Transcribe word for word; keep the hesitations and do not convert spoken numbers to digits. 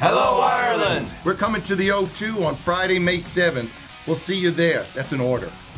Hello, Ireland! We're coming to the O two on Friday, May seventh. We'll see you there. That's an order.